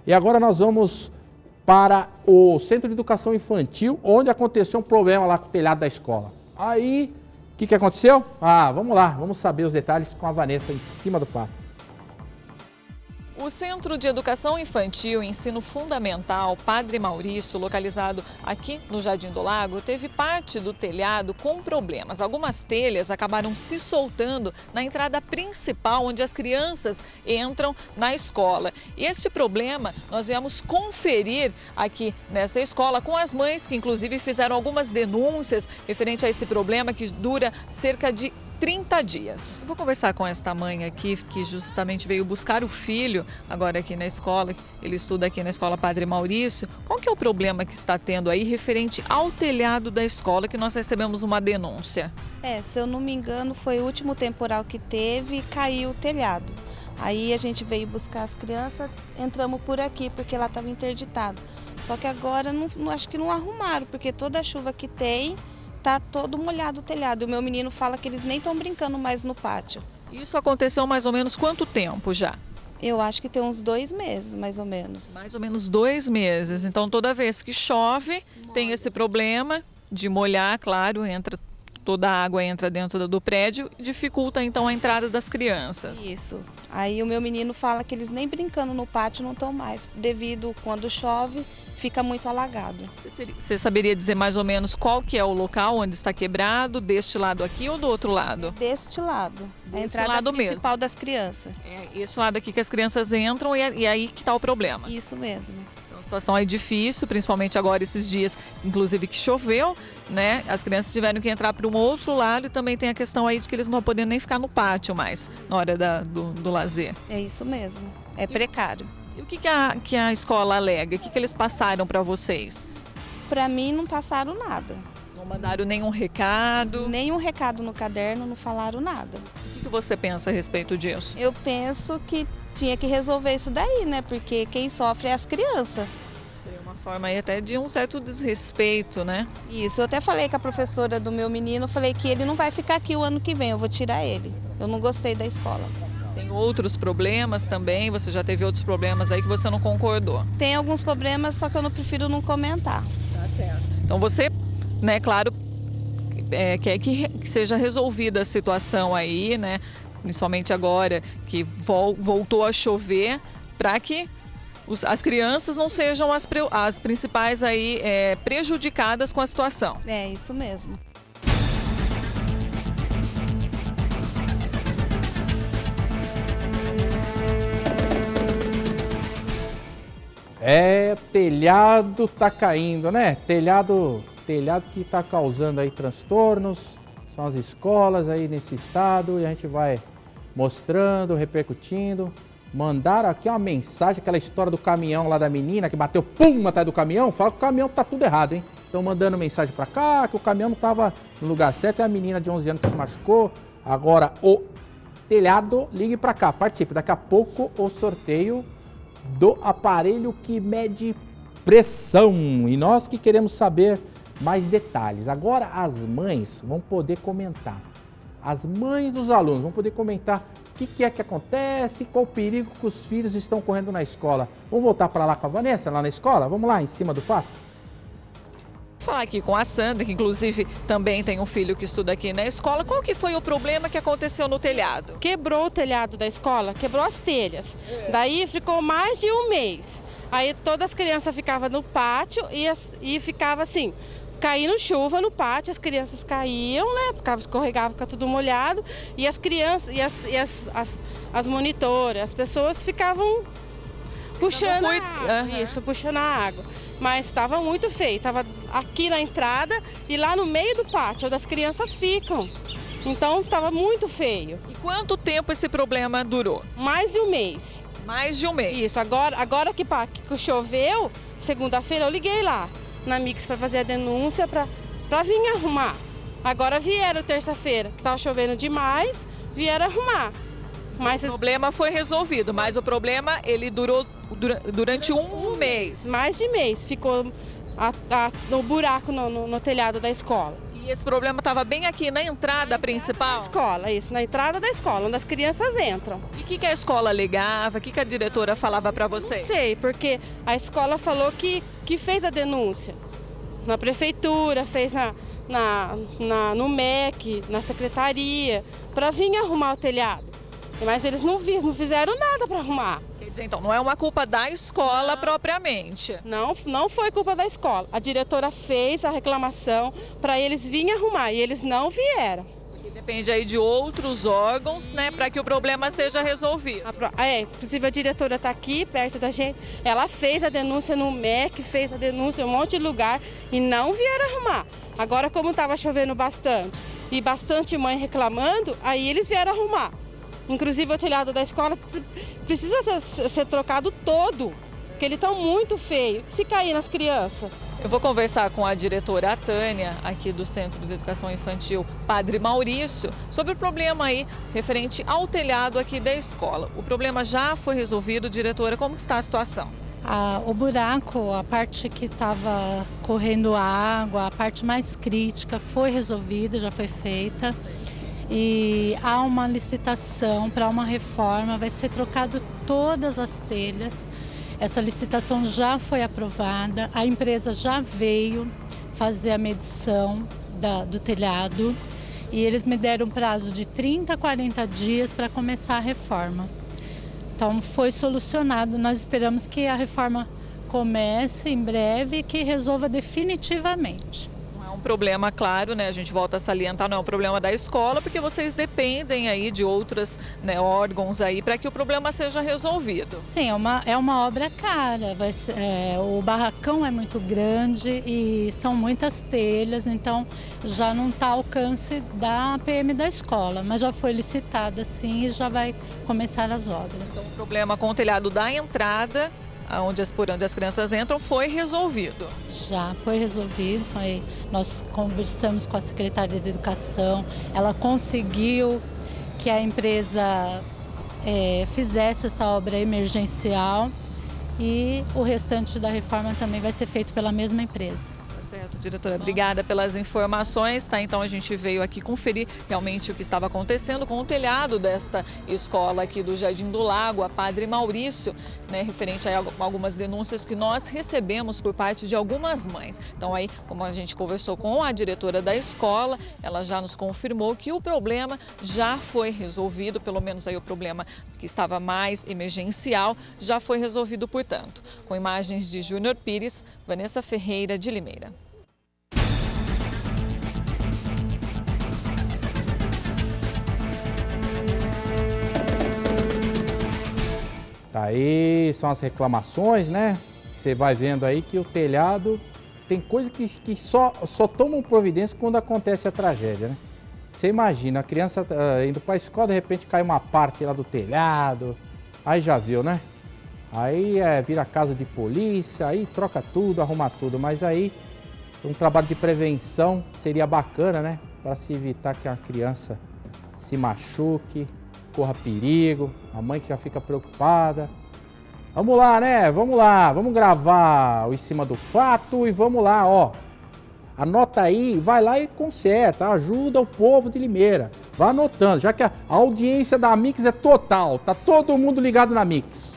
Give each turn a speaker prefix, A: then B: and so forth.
A: E agora nós vamos para o Centro de Educação Infantil, onde aconteceu um problema lá com o telhado da escola. Aí, o que aconteceu? Vamos lá, vamos saber os detalhes com a Vanessa em cima do fato.
B: O Centro de Educação Infantil e Ensino Fundamental Padre Maurício, localizado aqui no Jardim do Lago, teve parte do telhado com problemas. Algumas telhas acabaram se soltando na entrada principal, onde as crianças entram na escola. E este problema nós viemos conferir aqui nessa escola com as mães, que inclusive fizeram algumas denúncias referente a esse problema que dura cerca de 30 dias. Eu vou conversar com esta mãe aqui, que justamente veio buscar o filho agora aqui na escola. Ele estuda aqui na escola Padre Maurício. Qual que é o problema que está tendo aí referente ao telhado da escola, que nós recebemos uma denúncia?
C: Se eu não me engano, foi o último temporal que teve e caiu o telhado. Aí a gente veio buscar as crianças, entramos por aqui, porque lá estava interditado. Só que agora acho que não arrumaram, porque toda a chuva que tem, tá todo molhado o telhado. O meu menino fala que eles nem estão brincando mais no pátio.
B: Isso aconteceu mais ou menos quanto tempo já?
C: Eu acho que tem uns 2 meses, mais ou menos.
B: Mais ou menos 2 meses. Então, toda vez que chove, tem esse problema de molhar, claro, toda a água entra dentro do prédio e dificulta, então, a entrada das crianças.
C: Isso. Aí o meu menino fala que eles nem brincando no pátio não estão mais, devido quando chove, fica muito alagado.
B: Você saberia dizer mais ou menos qual que é o local onde está quebrado, deste lado aqui ou do outro lado?
C: Deste lado, a
B: Deste
C: entrada
B: lado
C: principal
B: mesmo.
C: Das crianças.
B: É esse lado aqui que as crianças entram e aí que está o problema.
C: Isso mesmo.
B: Então, a situação é difícil, principalmente agora esses dias, inclusive que choveu, né? As crianças tiveram que entrar para um outro lado e também tem a questão aí de que eles não podem nem ficar no pátio mais, na hora do lazer.
C: É isso mesmo, é precário.
B: E o que a escola alega? O que eles passaram para vocês?
C: Para mim não passaram nada.
B: Não mandaram nenhum recado?
C: Nenhum recado no caderno, não falaram nada.
B: O que você pensa a respeito disso?
C: Eu penso que tinha que resolver isso daí, né? Porque quem sofre é as crianças.
B: Seria uma forma aí até de um certo desrespeito, né?
C: Isso, eu até falei com a professora do meu menino, falei que ele não vai ficar aqui o ano que vem, eu vou tirar ele. Eu não gostei da escola.
B: Tem outros problemas também? Você já teve outros problemas aí que você não concordou?
C: Tem alguns problemas, só que eu prefiro não comentar.
B: Tá certo. Então você, né, claro, quer que seja resolvida a situação aí, né? Principalmente agora que voltou a chover, para que as crianças não sejam as principais aí prejudicadas com a situação.
C: É, isso mesmo.
A: Telhado tá caindo, né? Telhado que tá causando aí transtornos, são as escolas aí nesse estado e a gente vai mostrando, repercutindo. Mandaram aqui uma mensagem, aquela história do caminhão lá da menina que bateu pum atrás do caminhão, fala que o caminhão tá tudo errado, hein? Estão mandando mensagem pra cá, que o caminhão não tava no lugar certo, é a menina de 11 anos que se machucou. Agora o telhado, ligue pra cá, participe, daqui a pouco o sorteio do aparelho que mede pressão. E nós que queremos saber mais detalhes. Agora as mães vão poder comentar. As mães dos alunos vão poder comentar o que é que acontece, qual o perigo que os filhos estão correndo na escola. Vamos voltar para lá com a Vanessa, lá na escola? Vamos lá, em cima do fato?
B: Vou falar aqui com a Sandra, que inclusive também tem um filho que estuda aqui na escola. Qual que foi o problema que aconteceu no telhado?
D: Quebrou o telhado da escola, quebrou as telhas. Daí ficou mais de 1 mês. Aí todas as crianças ficavam no pátio e ficava assim, caindo chuva no pátio, as crianças caíam, né? Escorregavam, ficava tudo molhado. E as crianças, as monitoras, as pessoas ficavam puxando a água. Isso, puxando a água. Mas estava muito feio, estava aqui na entrada e lá no meio do pátio, onde as crianças ficam. Então estava muito feio.
B: E quanto tempo esse problema durou?
D: Mais de 1 mês.
B: Mais de 1 mês?
D: Isso, agora que choveu, segunda-feira eu liguei lá na Mix para fazer a denúncia, para vir arrumar. Agora vieram terça-feira, que estava chovendo demais, vieram arrumar.
B: Mas o problema foi resolvido, mas o problema ele durou durante 1 mês.
D: Mais de mês, ficou no buraco no telhado da escola.
B: E esse problema estava bem aqui na entrada principal?
D: Na escola, isso, na entrada da escola, onde as crianças entram.
B: E o que a escola alegava? O que a diretora falava para vocês?
D: Não sei, porque a escola falou que fez a denúncia na prefeitura, fez no MEC, na secretaria, para vir arrumar o telhado. Mas eles não fizeram nada para arrumar.
B: Quer dizer, então, não é uma culpa da escola propriamente?
D: Não foi culpa da escola. A diretora fez a reclamação para eles virem arrumar e eles não vieram.
B: Porque depende aí de outros órgãos, né, para que o problema seja resolvido.
D: Inclusive a diretora está aqui perto da gente. Ela fez a denúncia no MEC, fez a denúncia em um monte de lugar e não vieram arrumar. Agora, como estava chovendo bastante e bastante mãe reclamando, aí eles vieram arrumar. Inclusive o telhado da escola precisa ser trocado todo, porque ele está muito feio. Se cair nas crianças.
B: Eu vou conversar com a diretora Tânia, aqui do Centro de Educação Infantil Padre Maurício, sobre o problema aí referente ao telhado aqui da escola. O problema já foi resolvido, diretora, como que está a situação?
E: O buraco, a parte que estava correndo água, a parte mais crítica foi resolvida, já foi feita. E há uma licitação para uma reforma, vai ser trocado todas as telhas. Essa licitação já foi aprovada, a empresa já veio fazer a medição do telhado e eles me deram um prazo de 30 a 40 dias para começar a reforma. Então foi solucionado, nós esperamos que a reforma comece em breve e que resolva definitivamente.
B: Um problema, claro, né? A gente volta a salientar, não é um problema da escola, porque vocês dependem aí de outros, né, órgãos aí para que o problema seja resolvido.
E: Sim, é uma obra cara. O barracão é muito grande e são muitas telhas, então já não está ao alcance da PM da escola, mas já foi licitada sim e já vai começar as obras.
B: Então o problema com o telhado da entrada, por onde as crianças entram, foi resolvido?
E: Já foi resolvido, nós conversamos com a secretária de Educação, ela conseguiu que a empresa fizesse essa obra emergencial e o restante da reforma também vai ser feito pela mesma empresa.
B: Certo, diretora. Obrigada pelas informações, tá? Então a gente veio aqui conferir realmente o que estava acontecendo com o telhado desta escola aqui do Jardim do Lago, a Padre Maurício, né, referente a algumas denúncias que nós recebemos por parte de algumas mães. Então aí, como a gente conversou com a diretora da escola, ela já nos confirmou que o problema já foi resolvido, pelo menos aí o problema que estava mais emergencial já foi resolvido, portanto. Com imagens de Júnior Pires, Vanessa Ferreira de Limeira.
A: Tá aí, são as reclamações, né? Você vai vendo aí que o telhado tem coisa que só tomam providência quando acontece a tragédia, né? Você imagina, a criança indo para a escola, de repente cai uma parte lá do telhado, aí já viu, né? Aí vira casa de polícia, aí troca tudo, arruma tudo, mas aí um trabalho de prevenção seria bacana, né? Para se evitar que a criança se machuque, corra perigo, a mãe que já fica preocupada. Vamos lá, né? Vamos lá, vamos gravar o Em Cima do Fato e vamos lá, ó. Anota aí, vai lá e conserta, ajuda o povo de Limeira. Vai anotando, já que a audiência da Mix é total, tá todo mundo ligado na Mix.